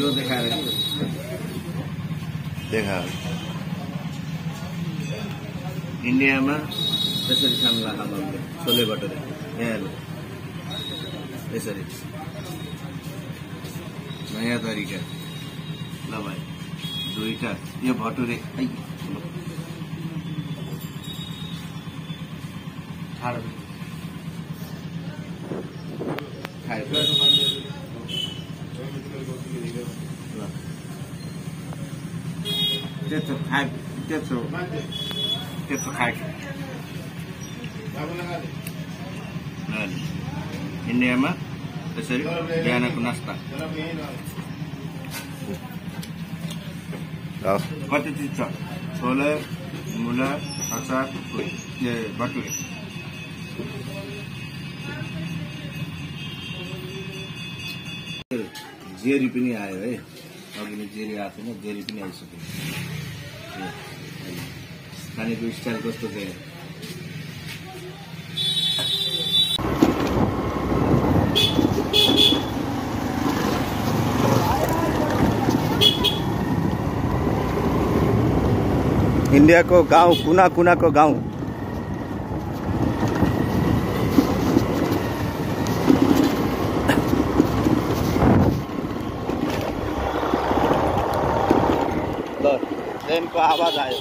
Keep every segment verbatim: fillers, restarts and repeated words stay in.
यो देखाएर कि देखा इन्डियामा त्यसरी खान लाग्छ छोले भटुरे यहाँ यसरी नयाँ तरिका ल भाइ दुईटा यो भटुरे ठाडो खायो त्यस्तो खाए त्यस्तो त्यस्तो खाएको इन्डियामा त्यसरी बिहानको नास्ता कति चिज छ छोले मुला अचार भटुरे जेरी पनि आयो है अघि नै जेरी आएको थिएन जेरी पनि आइसक्यो खानेको स्टाइल कस्तो थियो इंडिया को गांव कुना कुना को गांव ट्रेन को आवाज आयो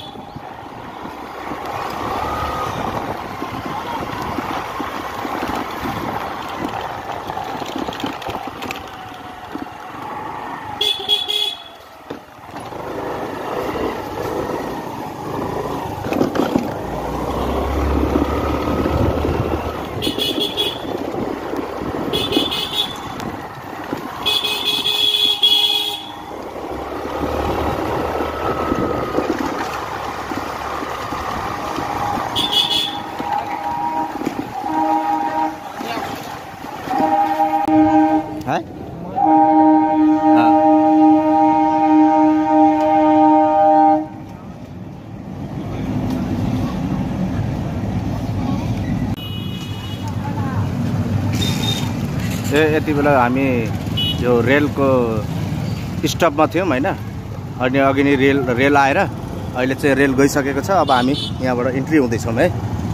यति बेला हामी यो रेलको स्टपमा थियौँ हैन अनि अघि नै रेल रेल आएर अहिले चाहिँ रेल गइसकेको छ अब हामी यहाँबाट इन्ट्री हुँदैछौँ है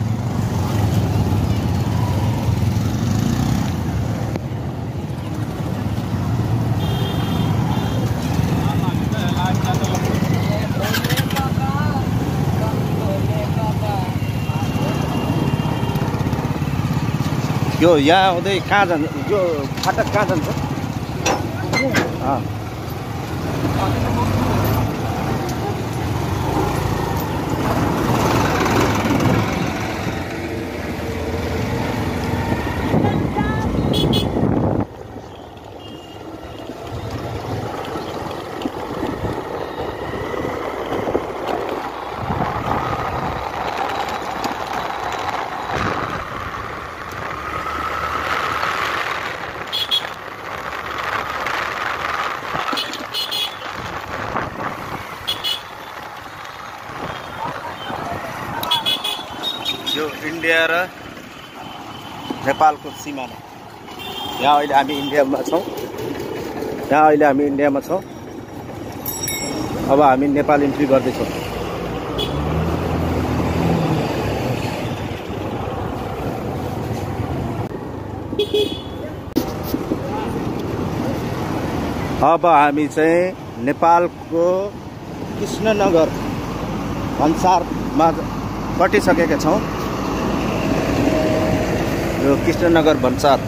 यो यहाँ हुँदै कहाँ जान्छ यो फाटक कहाँ जान्छ यो इन्डिया र नेपालको सीमाना यहाँ अहिले हामी इन्डियामा छौँ यहाँ अहिले हामी इन्डियामा छौँ अब हामी नेपाल इन्ट्री गर्दैछौँ अब हामी चाहिँ नेपालको कृष्णनगर भन्सारमा कटिसकेका छौँ यो कृष्णनगर भन्सार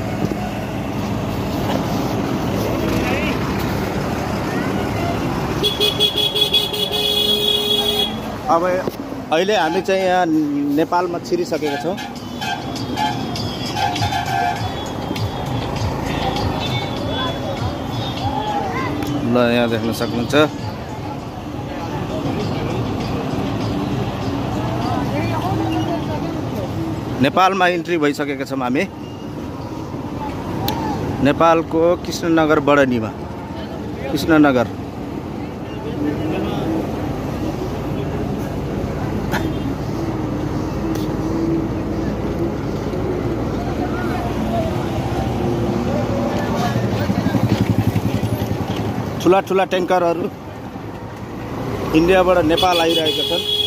अब अहिले हामी चाहिँ यहाँ नेपालमा छिरिसकेका छौँ ल यहाँ देख्न सक्नुहुन्छ नेपालमा इन्ट्री भइसकेका छौँ हामी नेपालको कृष्णनगर बडनीमा कृष्णनगर ठुला ठुला ट्याङ्करहरू इन्डियाबाट नेपाल आइरहेका छन्।